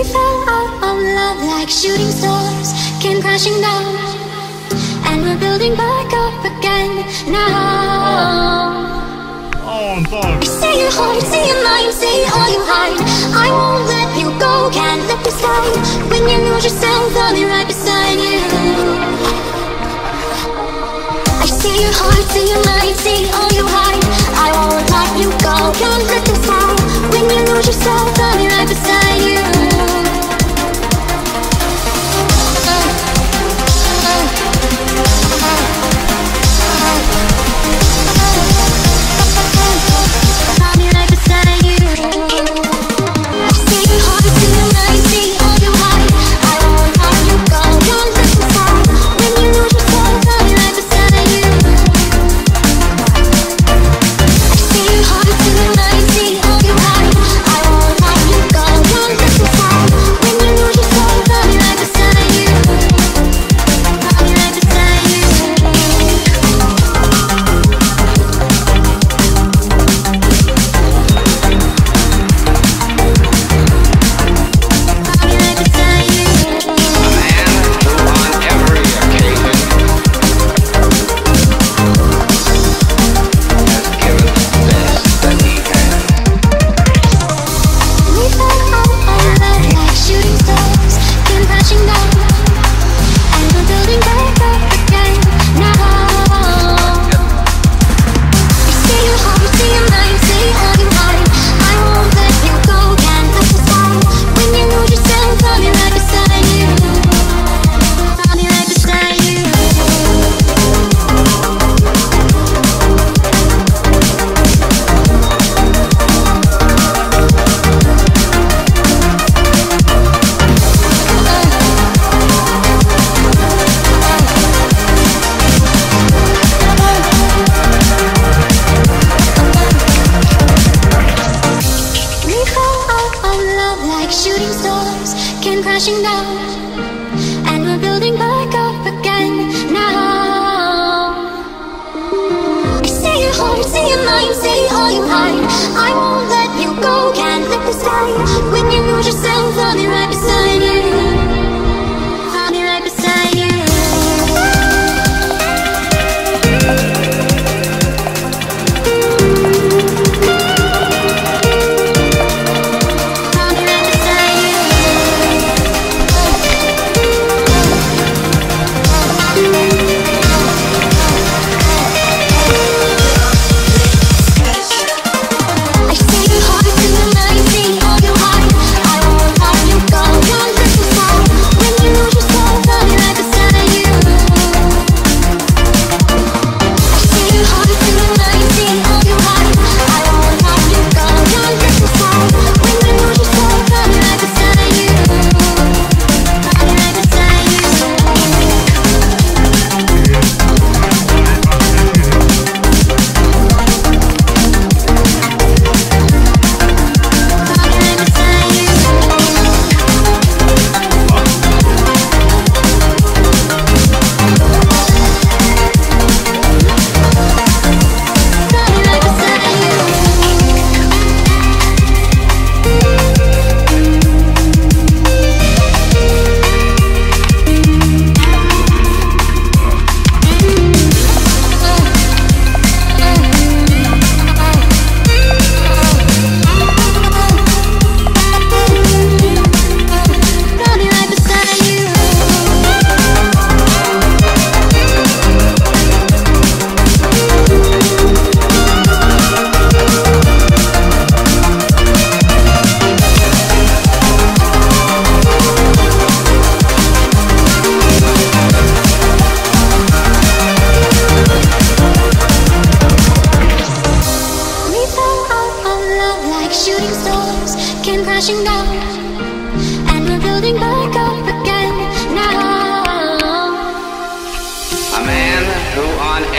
We fell out of love like shooting stars, came crashing down, and we're building back up again now. Say your heart, say your mind, say all you hide. I won't let you go, can't let you slide. When you lose yourself, I'll be right beside you. I say your heart, say your mind, say all you hide. I won't let you go, can't let you slide. When you lose yourself, I'll be right beside you.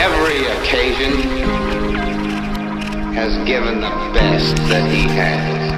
Has given the best that he has.